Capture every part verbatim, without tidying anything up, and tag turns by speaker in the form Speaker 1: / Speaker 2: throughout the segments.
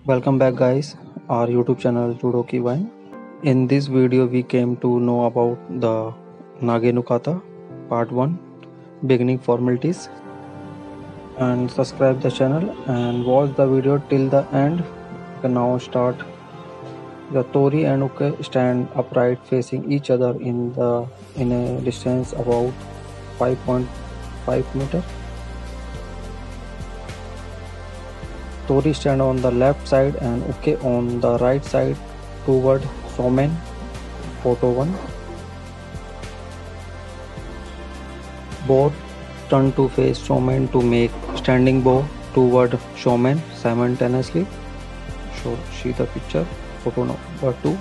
Speaker 1: Welcome back guys, our YouTube channel Judoki Wine. In this video we came to know about the Nagenukata part one beginning formalities, and subscribe the channel and watch the video till the end. You can now start. The Tori and Uke stand upright facing each other in the in a distance about five point five meter. Tori stand on the left side and Uke on the right side toward Somen. Photo one. Both turn to face Somen to make standing bow toward Somen simultaneously. So see the picture. Photo number two.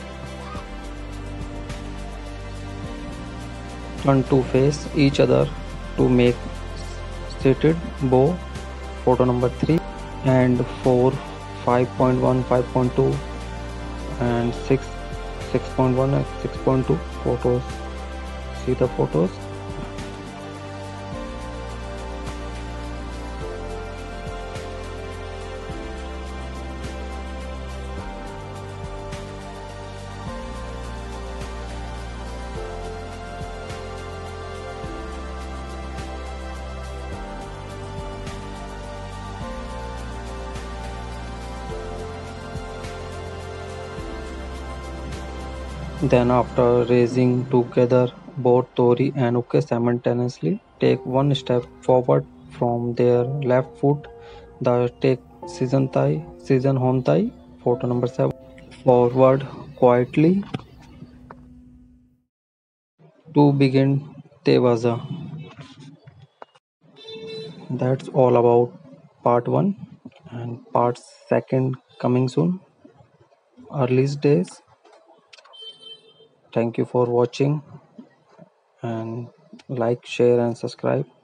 Speaker 1: Turn to face each other to make seated bow. Photo number three and four, five point one, five point two and six, six point one and six point two photos. See the photos. Then after raising together, both Tori and Uke simultaneously take one step forward from their left foot. The take season thigh, season hontai, photo number seven. Forward quietly to begin Tevaza. That's all about part one, and part second coming soon. Earliest days. Thank you for watching, and like, share and subscribe.